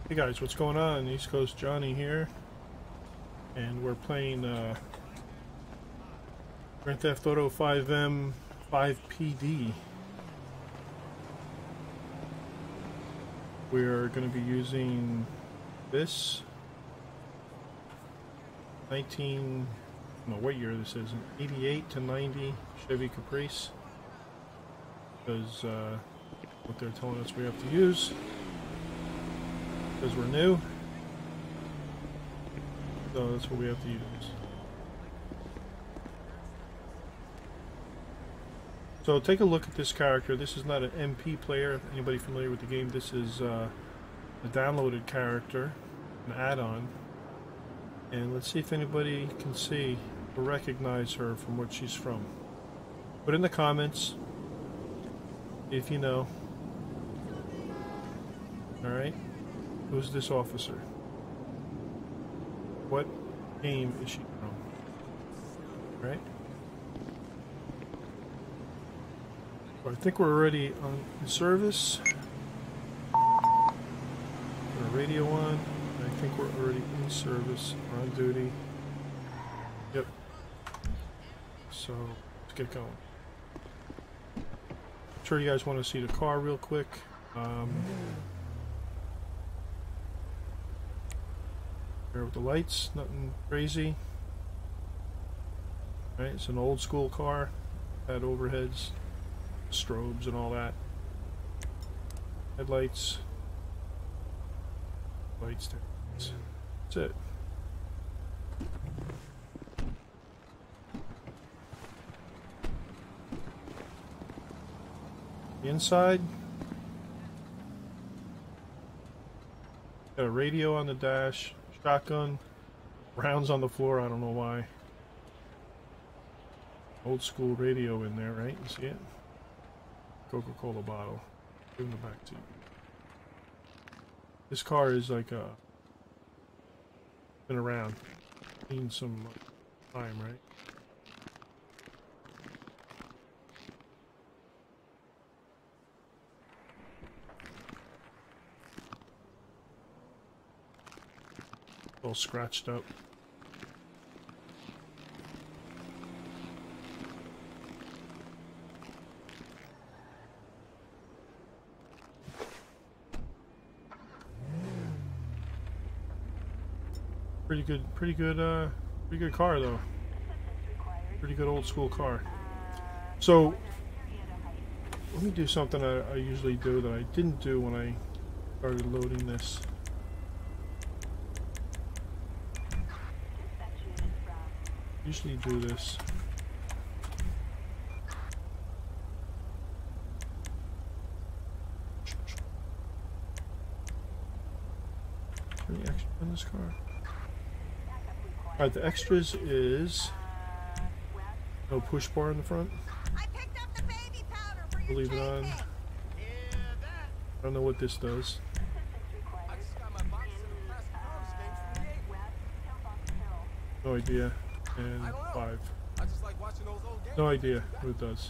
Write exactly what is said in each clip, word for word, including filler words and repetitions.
Hey guys, what's going on? East Coast Johnny here, and we're playing uh, Grand Theft Auto five M five P D. We're going to be using this nineteen, I don't know what year this is, an eighty-eight to ninety Chevy Caprice, because uh, what they're telling us we have to use. Because we're new, so that's what we have to use. So take a look at this character. This is not an M P player. Anybody familiar with the game? This is uh, a downloaded character, an add-on. And let's see if anybody can see or recognize her from what she's from. Put in the comments if you know. Alright. Who's this officer? What game is she from? Right? So I think we're already on service. Put our radio on. I think we're already in service. We're on duty. Yep. So let's get going. I'm sure you guys want to see the car real quick. Um, With the lights, nothing crazy. Right, it's an old school car. Had overheads, strobes, and all that. Headlights, lights, tails. That's it. The inside. Got a radio on the dash. Shotgun, rounds on the floor, I don't know why. Old school radio in there, right? You see it? Coca-Cola bottle. Give him the back seat. This car is like a been around. Seen some time, right? All scratched up. Pretty good, pretty good, uh, pretty good car though. Pretty good old school car. So, let me do something I, I usually do that I didn't do when I started loading this. Usually do this. Any extra in this car? Alright, the extras is no push bar in the front. We'll leave it on. I don't know what this does. No idea. And five. I just like watching those old games. No idea what it does.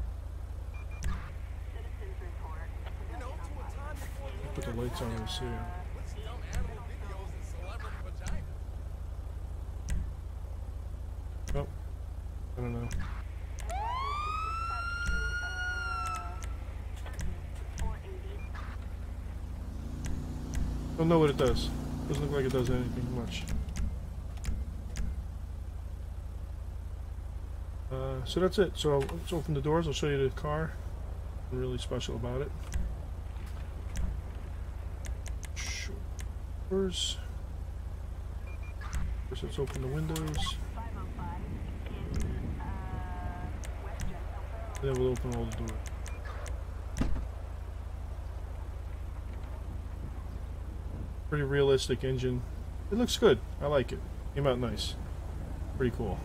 Put the lights on and see. Oh, I don't know. Don't know what it does. Doesn't look like it does anything much. Uh, so that's it. So let's open the doors. I'll show you the car. Nothing really special about it. Doors. First, let's open the windows. Then we'll open all the doors. Pretty realistic engine. It looks good. I like it. Came out nice. Pretty cool.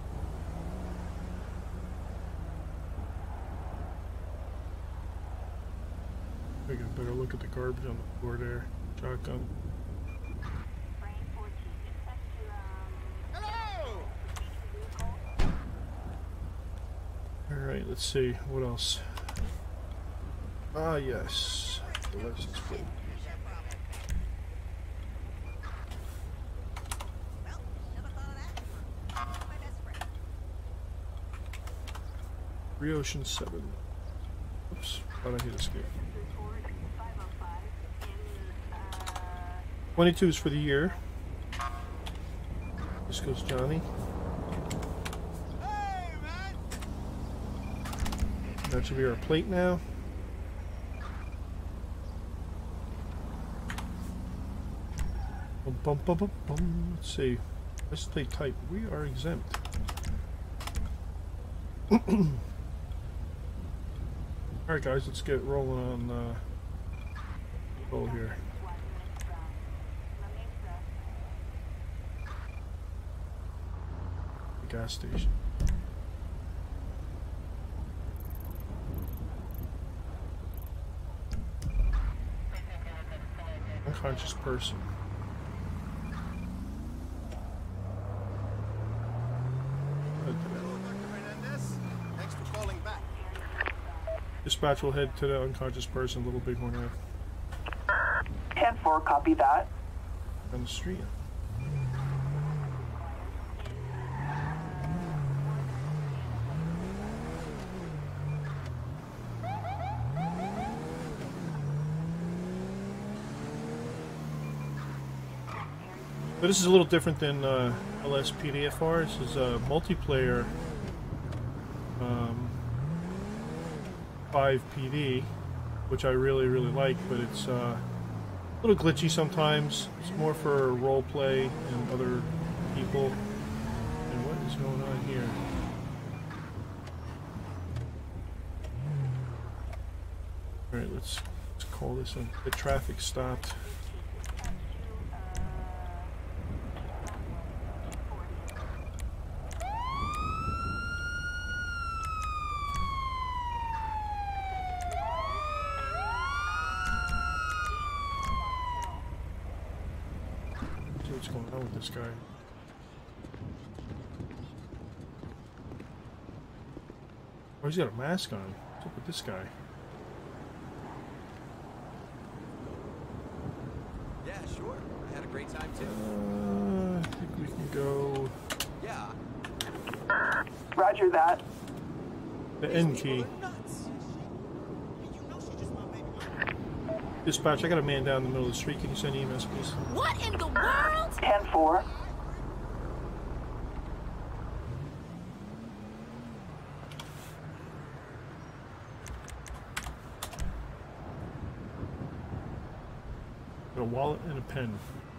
I got a better look at the garbage on the floor there. Shotgun. Hello! Alright, let's see. What else? Ah, yes. The license plate. Three Ocean seven. Oops, thought I hit escape. twenty-twos for the year. EastCoastJohnnie. That should be our plate now. Bum, bum, bum, bum, bum. Let's see. Let's stay type. We are exempt. Alright guys, let's get rolling on uh, roll here. The gas station. Unconscious person. Dispatch will head to the unconscious person, Little Bighorn Ave. ten four, copy that. On the street. But this is a little different than uh, L S P D F R. This is a multiplayer um, five P D, which I really, really like, but it's uh, a little glitchy sometimes. It's more for role play and other people. And what is going on here? Alright, let's, let's call this in. The traffic stopped. What's going on with this guy? Oh, he's got a mask on. What's up with this guy? Yeah, sure. I had a great time too. Uh, I think we can go. Yeah. Roger that. The N key. Dispatch, I got a man down in the middle of the street. Can you send E M S, please? What in the world? ten four. Got a wallet and a pen.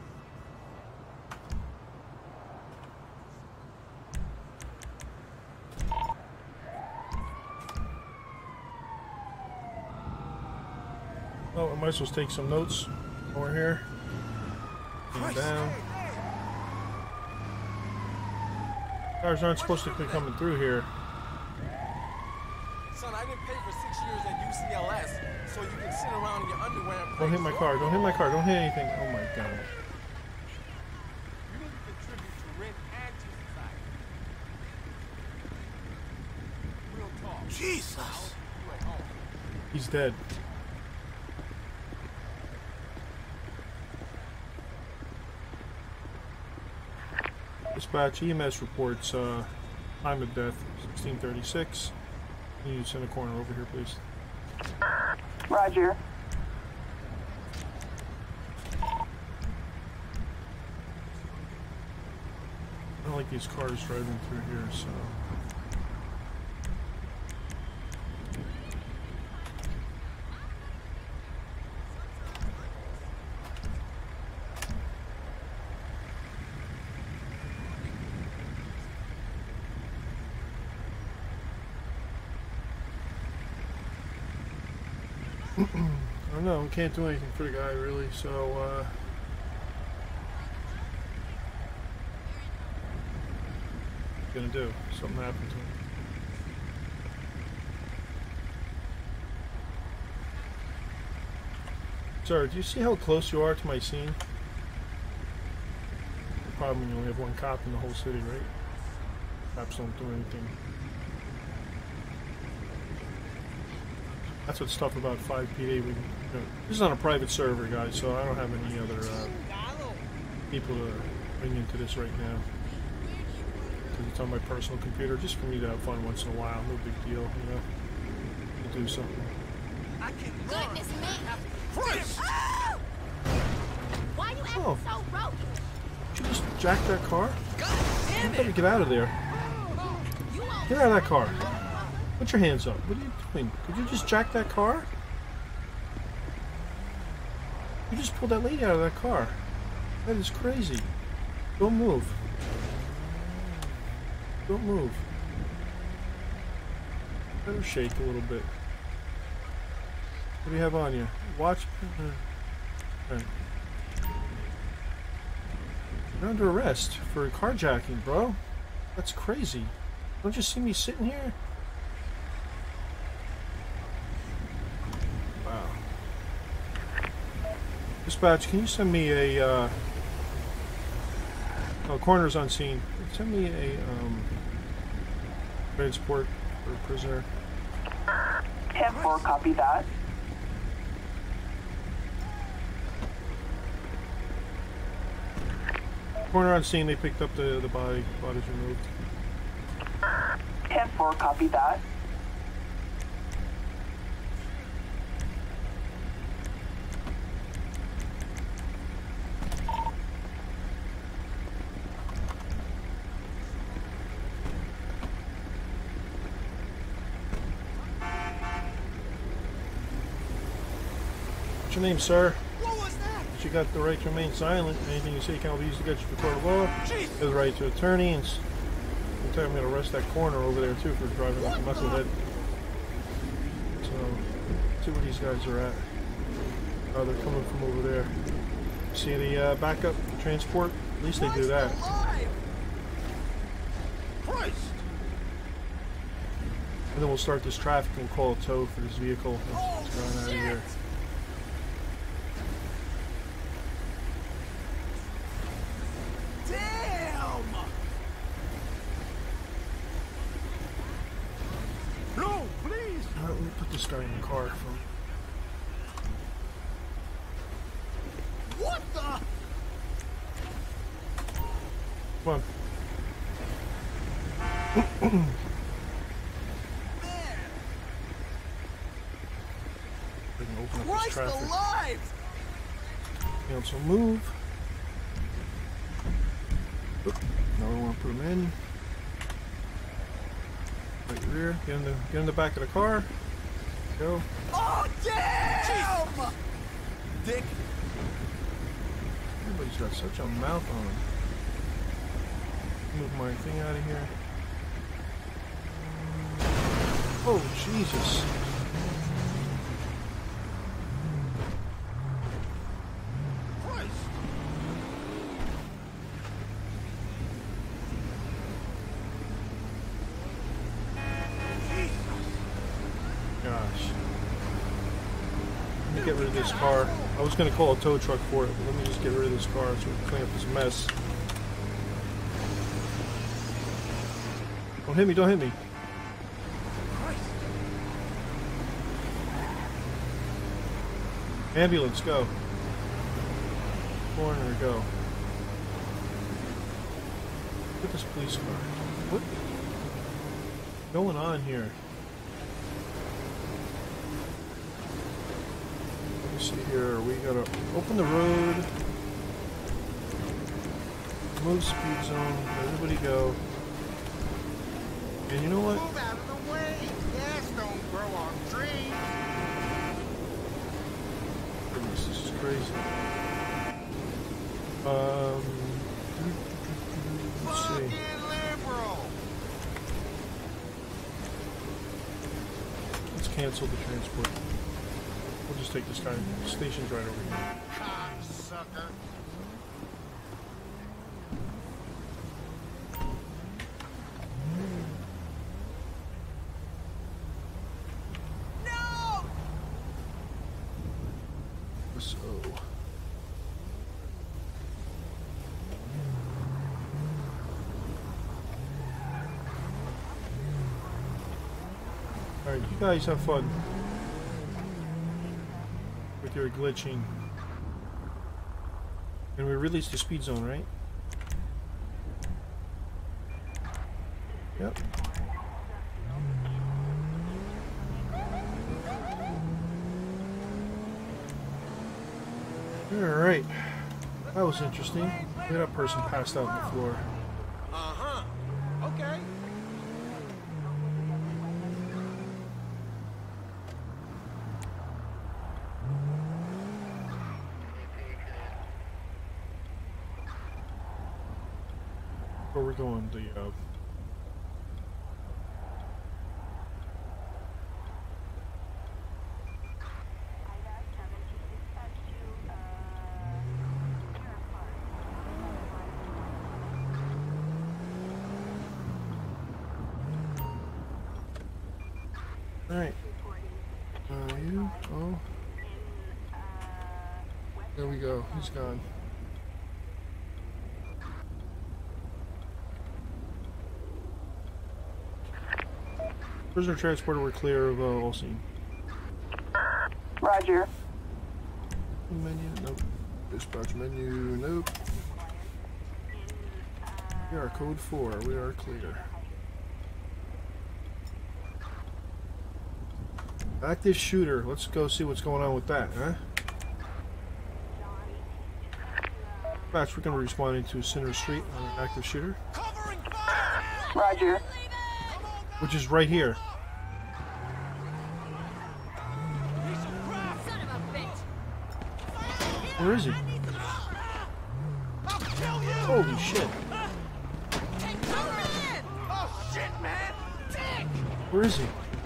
Oh, I might as well take some notes over here. And down. Cars aren't supposed to be coming through here. Son, I didn't pay for six years at U C L S, so you can sit around in your underwear and Don't hit my car. Don't hit my car. Don't hit anything. Oh my god. You need to contribute to rent and to society. Real talk. Jesus. You at home. He's dead. Dispatch, E M S reports uh, time of death sixteen thirty-six. Can you send a coroner over here, please? Roger. I don't like these cars driving through here, so. I don't know, we can't do anything for the guy really, so uh what are you gonna do? Something happened to him. Sir, do you see how close you are to my scene? The problem when you only have one cop in the whole city, right? Cops don't do anything. That's what's tough about five P D. We, you know, this is on a private server, guys, so I don't have any other uh, people to bring into this right now. because it's on my personal computer, just for me to have fun once in a while. No big deal, you know. To do something. I can Goodness me! Christ! Oh! Why you acting Oh. so rogue? Did you just jack that car? God You damn better it! get out of there. You won't. Get out of that car. Put your hands up. What are you doing? Did you just jack that car? You just pulled that lady out of that car. That is crazy. Don't move. Don't move. Better shake a little bit. What do you have on you? Watch. Right. You're under arrest for carjacking, bro. That's crazy. Don't you see me sitting here? Wow. Dispatch, can you send me a, uh... oh, coroner's on scene. Send me a, um... transport for a prisoner. ten four, copy that. Coroner on scene, they picked up the, the body. Body's removed. ten four, copy that. What's your name, sir? What was that? But you got the right to remain silent. Anything you say can't be used against you for court of law. Jeez. You have the right to attorney, and in time I'm going to arrest that coroner over there too for driving like a knucklehead. So, see where these guys are at. Oh, they're coming from over there. See the uh, backup transport? At least they do that. Alive. Christ! And then we'll start this traffic and we'll call a tow for this vehicle. Oh, It's going out of shit. here. Damn! No, please! Alright, let me put this guy in the car from. What the? Come on. Man! We can open up this Christ traffic. alive! Cancel move. Oop. Now we want to put him in. Right rear. Get in the get in the back of the car. Go. Oh, damn! Dick. Everybody's got such a mouth on him. Move my thing out of here. Oh Jesus! Christ! Gosh. Let me get rid of this car. I was gonna call a tow truck for it, but let me just get rid of this car so we can clean up this mess. Don't hit me! Don't hit me! Christ! Ambulance, go. Coroner, go. Look at this police car. What? What's going on here? Let me see here. We gotta open the road. Move speed zone. Let everybody go. And you know what? Move out of the way! Gas don't grow on trees! Goodness, this is crazy. Um, let's see. Fucking liberal! Let's cancel the transport. We'll just take this guy. The station's right over here. Cocksucker! No! So. Alright, you guys have fun with your glitching. And we released the speed zone, right? Yep. Alright. That was interesting. Look at that person passed out on the floor. Uh-huh. Okay. Where we're going, the uh Alright. Uh, you? Oh. There we go. He's gone. Prisoner transporter, we're clear of uh, all scene. Roger. Menu, nope. Dispatch menu, nope. We are code four, we are clear. Active shooter, let's go see what's going on with that, huh? Dispatch, we're going to be responding to Center Street on an active shooter. Covering fire! Roger. Which is right here. Piece of crap! Son of a bitch. Where is he? I'll kill you! Holy shit. Take cover in. Oh shit, man! Dick! Where is he?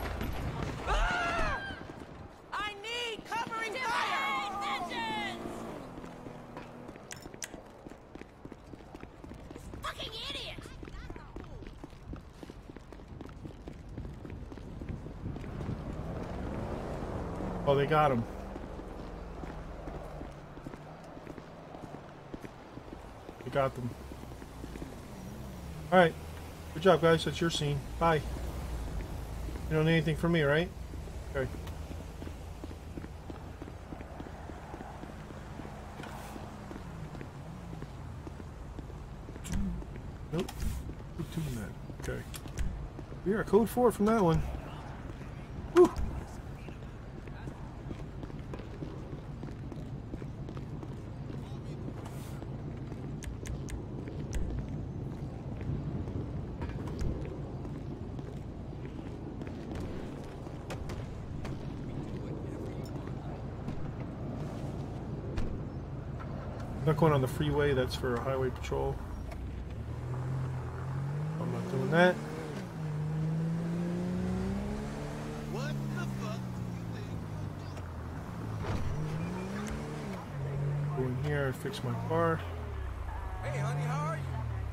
I need covering fire. Vengeance. Fucking idiot. Oh, they got him. They got them. Alright. Good job, guys. That's your scene. Bye. You don't need anything from me, right? Okay. Nope. Who's doing that? Okay. We are code four from that one. Whew. Not going on the freeway, that's for highway patrol. I'm not doing that. What the fuck do you think? Go in here and fix my car. Hey, honey, how are you?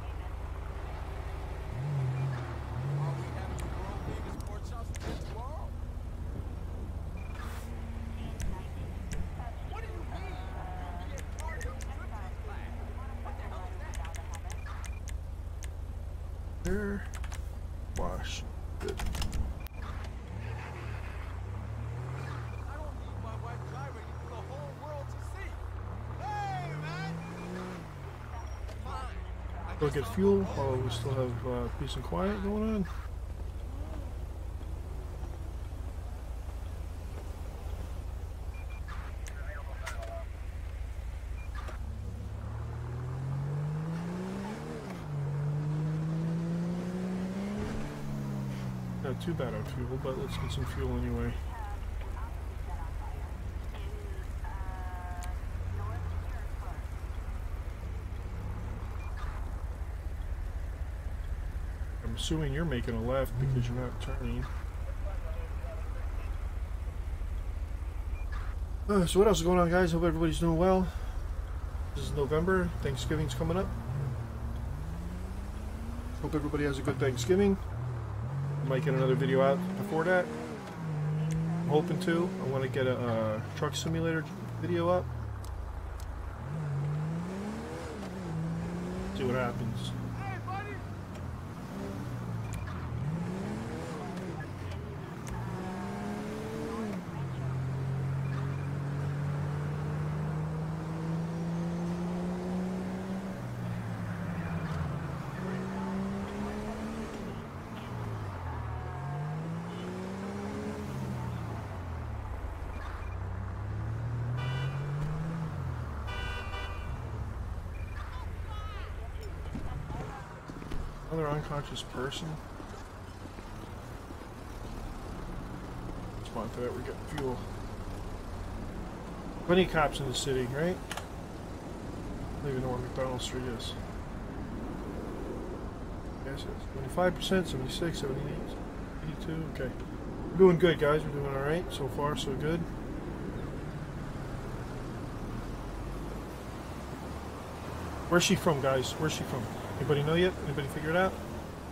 Are we having the world's biggest sports shops in the world? What do you mean? You'll be a part of the tribute flag. What the hell is that? There. Wash. Good. I don't need my wife gyrating for the whole world to see. Hey, man! Fine. I Go guess get I'll fuel go while we still have uh, peace and quiet going on. Not too bad on fuel, but let's get some fuel anyway. I'm assuming you're making a left because you're not turning. Uh, so what else is going on, guys? Hope everybody's doing well. This is November. Thanksgiving's coming up. Hope everybody has a good Thanksgiving. Might get another video out before that. I'm hoping to. I want to get a uh, truck simulator video up. See what happens. Hey, buddy! another unconscious person. Respond to that, we're getting fuel. Plenty of cops in the city, right? I don't even know where McDonald Street is. Yes, it's twenty-five percent, seventy-six, seventy-eight, eighty-two, okay. We're doing good, guys. We're doing alright. So far, so good. Where's she from, guys? Where's she from? Anybody know yet? Anybody figure it out?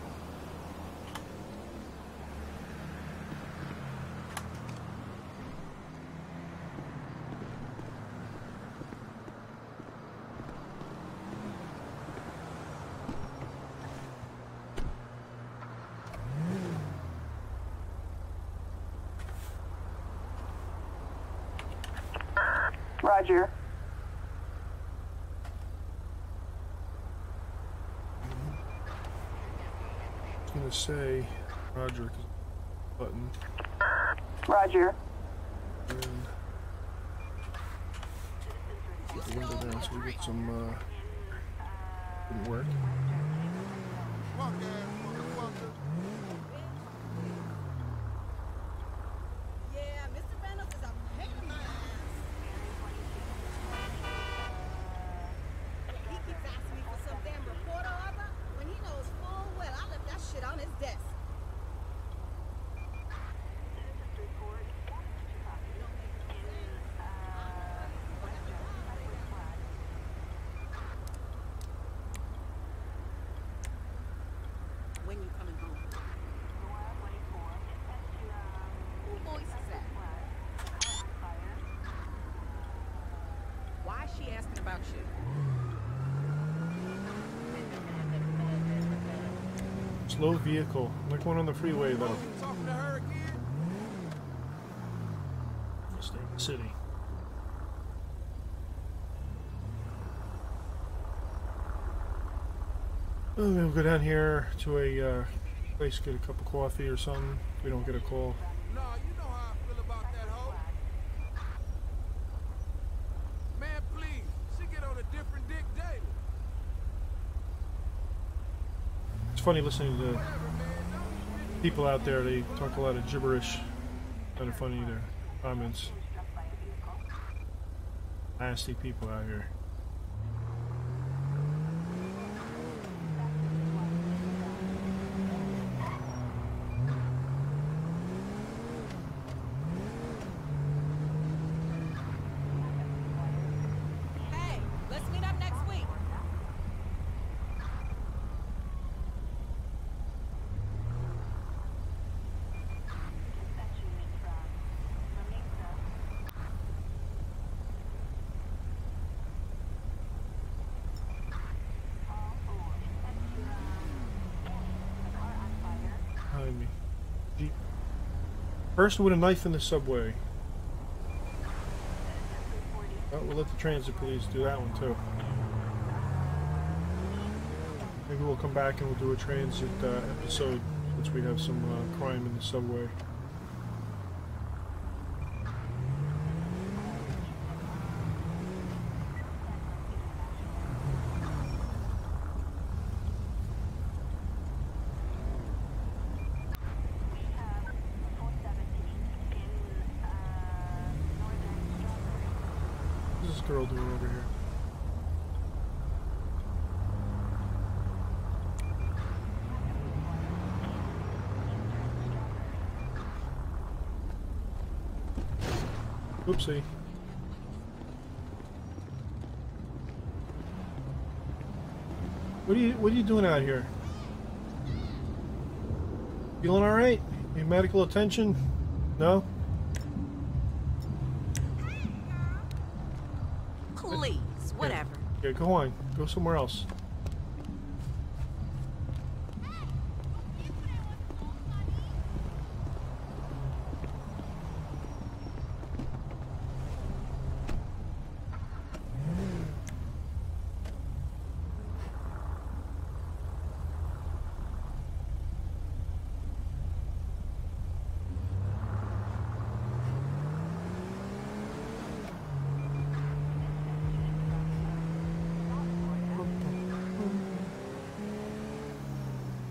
Roger. I was gonna say Roger, 'cause button. Roger. And get the window down so we get some. Uh, didn't work. Fuck ass motherfucker. Yeah, Mister Reynolds is a pain in my ass. He keeps asking me for some damn report or other when he knows full well I left that shit on his desk. When you coming home? Who voice is that? Why is she asking about you? Slow vehicle, like one on the freeway though. Talking to her again? Stay in the city. Well, we'll go down here to a uh, place, get a cup of coffee or something. If we don't get a call. Nah, you know how I feel about that hoe. Man, please, she get on a different dick daily. It's funny listening to Whatever, man. Don't people out there. They talk a lot of gibberish. Kind of funny, their comments. Nasty people out here. Hey, let's meet up next week. Behind me. Jeep. Person with a knife in the subway. Oh, we'll let the transit police do that one too. Maybe we'll come back and we'll do a transit uh, episode since we have some uh, crime in the subway. What's this girl doing over here? Oopsie. What are you what are you doing out here? Feeling all right? Need medical attention? No? Please, whatever. Yeah, go on. Go somewhere else.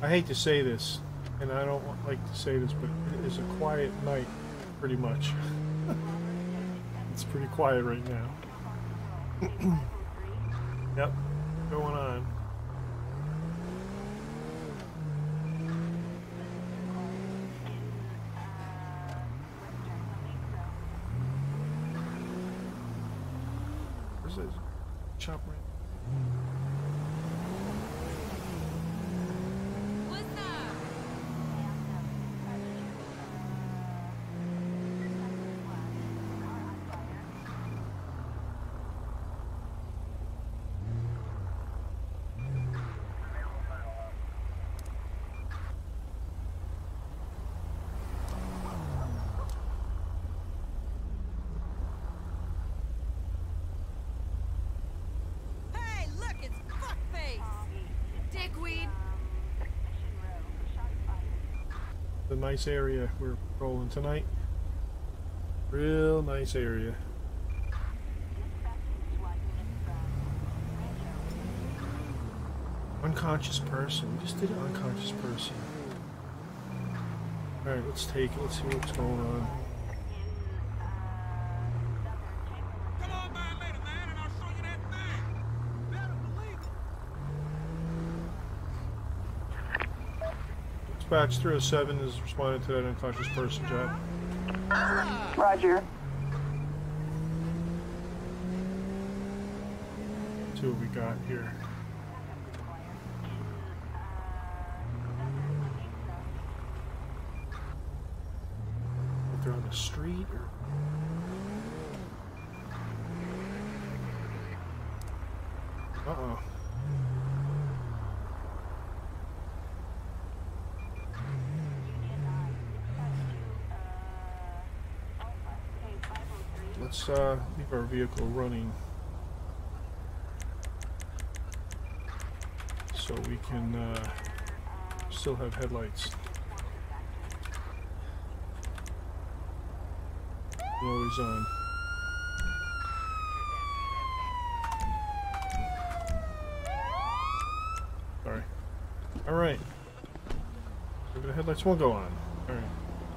I hate to say this, and I don't want, like to say this, but it is a quiet night, pretty much. It's pretty quiet right now. Yep, going on. Where's this chopper? The nice area we're rolling tonight. Real nice area. Unconscious person. We just did an unconscious person. Alright, let's take it. Let's see what's going on. Come on, man, later, man, and I'll show you that thing. Better believe it. Dispatch three oh seven is responding to that unconscious person job. Roger. Let's see what we got here. If they're on the street or... Uh-oh. Let's uh, leave our vehicle running so we can uh, still have headlights. Always on. Sorry. All right. Maybe the headlights won't go on. All right.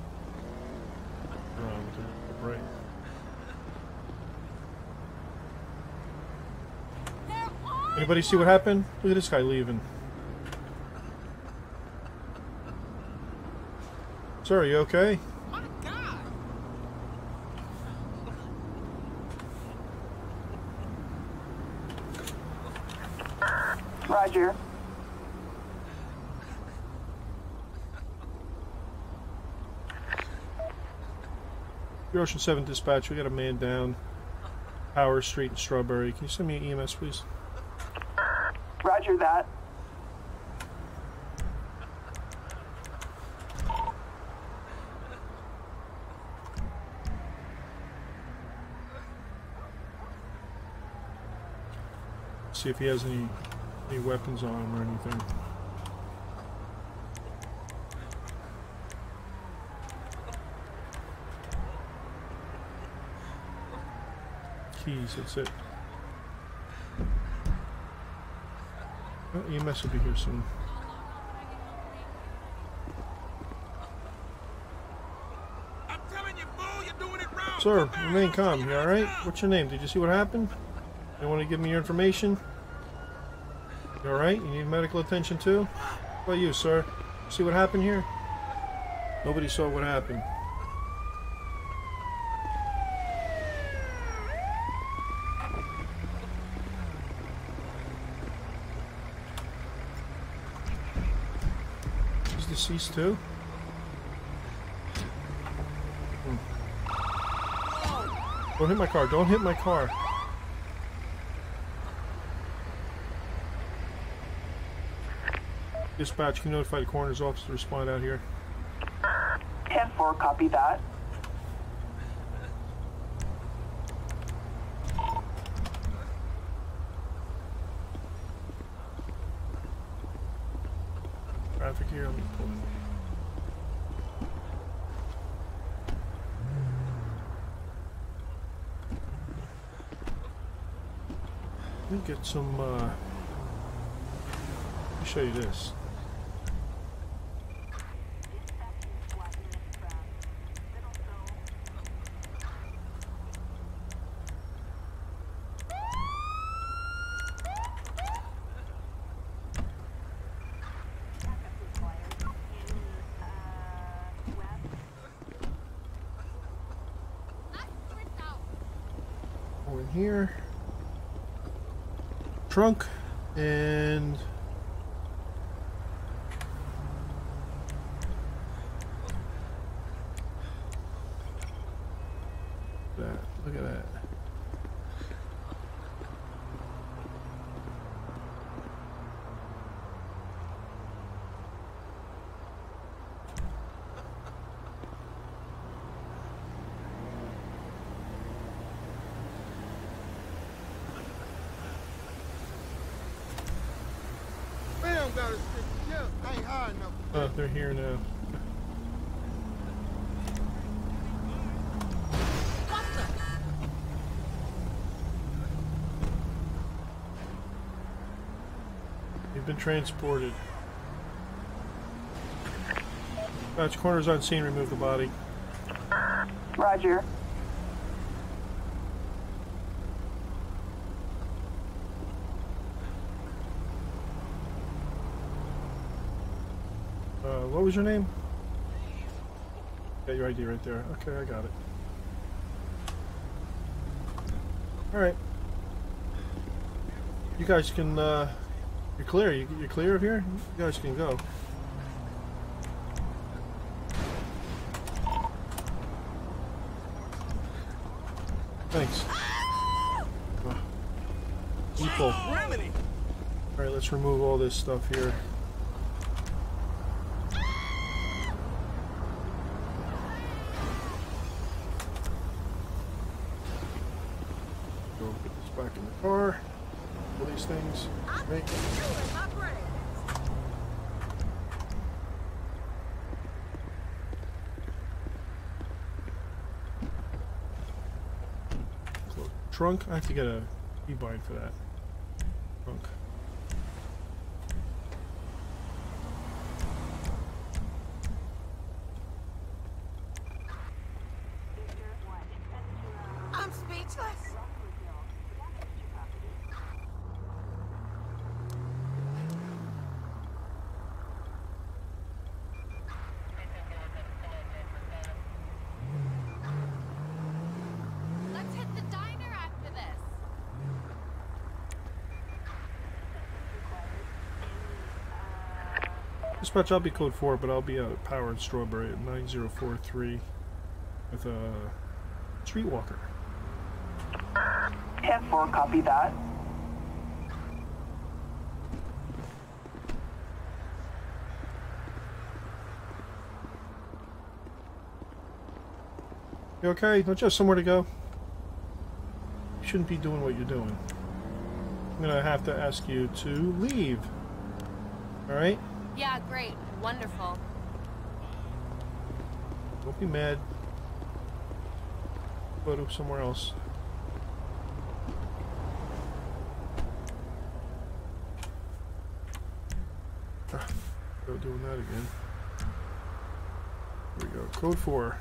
Wrong. Right. Anybody see what happened? Look at this guy leaving. Sir, are you okay? My God. Roger. Your Ocean seven dispatch, we got a man down Power Street in Strawberry. Can you send me an E M S, please? Roger that. See if he has any any weapons on him or anything. Keys, that's it. Oh, E M S will be here soon. I'm telling you, fool, you're doing it wrong. Sir, Come remain back. calm. I'll You show alright? right now. What's your name? Did you see what happened? You want to give me your information? You alright? You need medical attention too? What about you, sir? See what happened here? Nobody saw what happened. He's deceased too? Hmm. Don't hit my car. Don't hit my car. Dispatch, can you notify the coroner's office to respond out here? ten four, copy that. Traffic here, let me pull in. Let me get some, uh, let me show you this. in here. Trunk and that. Look at that. FiveM got a stick. Yeah, I ain't high enough. Oh, they're here now. You've been transported. Patch corners on scene, remove the body. Roger. Uh, what was your name? Got your I D right there. Okay, I got it. Alright. You guys can, uh, you're clear. You, you're clear of here? You guys can go. Thanks. Uh, people. Alright, let's remove all this stuff here. Go put this back in the car. All these things. Right. Trunk? I have to get a keybind for that. Trunk. I'm speechless. Let's hit the diner after this. Dispatch, I'll be code four, but I'll be out at Power and Strawberry at nine zero four three with a streetwalker. ten four, copy that. You okay? Don't you have somewhere to go? You shouldn't be doing what you're doing. I'm gonna have to ask you to leave. Alright? Yeah, great. Wonderful. Don't be mad. Go to somewhere else. Ah, go doing that again. Here we go. Code four.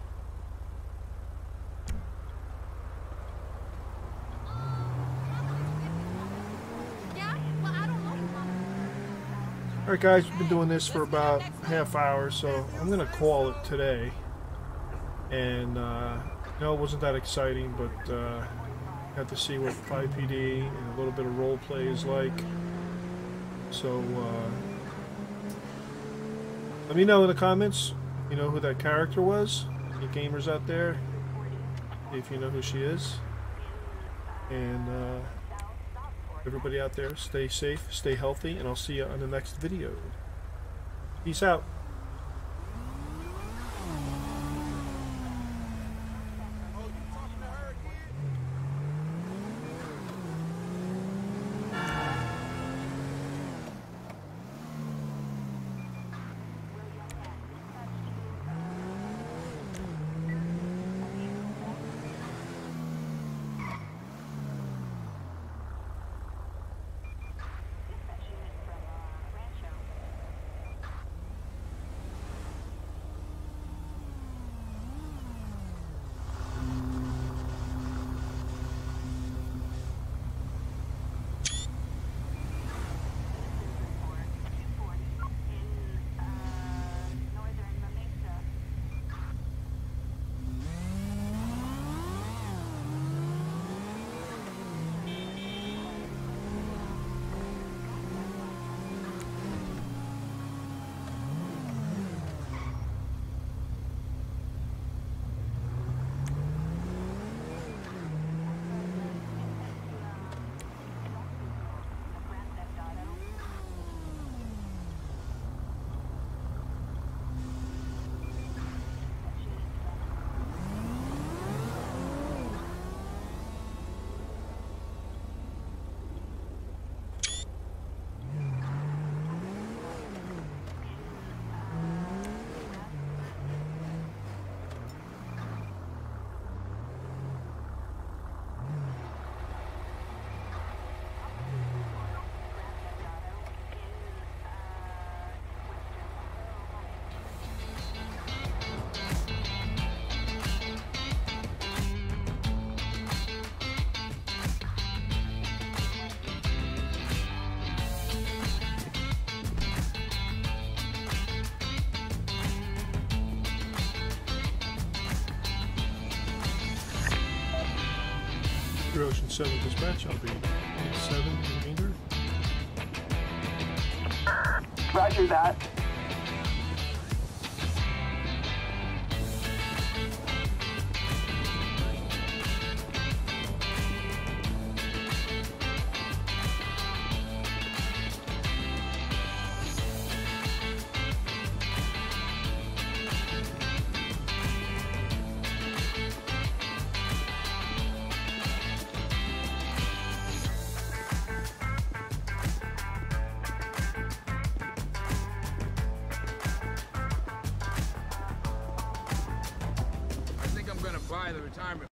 Yeah? Well, I don't know. Alright guys, we've been doing this for about half hour, so I'm gonna call it today. And uh, no, it wasn't that exciting, but uh, got to see what Five P D and a little bit of role play is like. So uh, let me know in the comments, you know who that character was. Any gamers out there, if you know who she is. And uh, everybody out there, stay safe, stay healthy, and I'll see you on the next video. Peace out. Your Ocean seven dispatch, I'll be seven remainder. Roger that. Buy the retirement